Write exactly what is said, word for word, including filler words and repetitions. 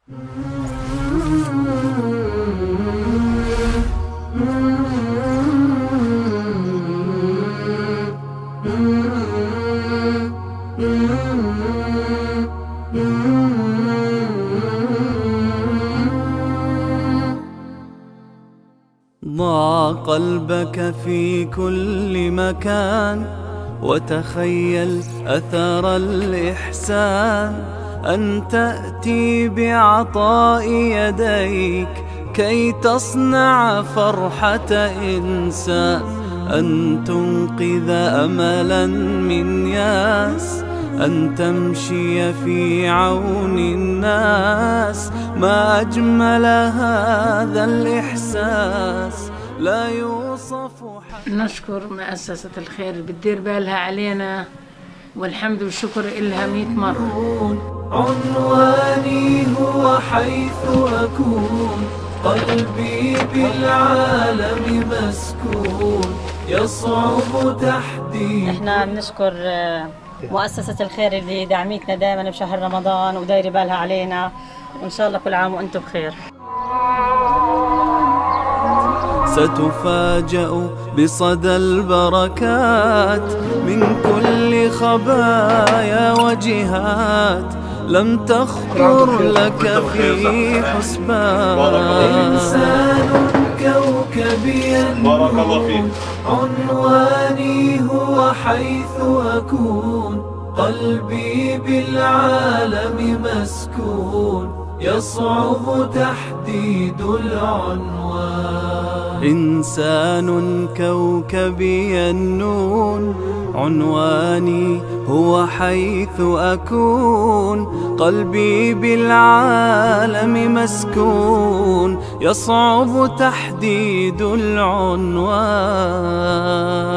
ضع قلبك في كل مكان وتخيل أثر الإحسان، أن تأتي بعطاء يديك كي تصنع فرحة إنسان، أن تنقذ أملا من ياس، أن تمشي في عون الناس. ما أجمل هذا الإحساس لا يوصف. نشكر مؤسسة الخير بتدير بالها علينا، والحمد والشكر إلها مئة مرة. عنواني هو حيث أكون، قلبي بالعالم مسكون، يصعب تحديد. احنا بنشكر مؤسسة الخير اللي دعمتنا دائما بشهر رمضان ودايرة بالها علينا، وإن شاء الله كل عام وأنتم بخير. ستفاجأ بصدى البركات من كل خبايا وجهات، لم تخطر لك في حسبان. إنسان كوكبي النور، عنواني هو حيث أكون، قلبي بالعالم مسكون، يصعب تحديد العنوان. إنسان كوكبي النون، عنواني هو حيث أكون، قلبي بالعالم مسكون، يصعب تحديد العنوان.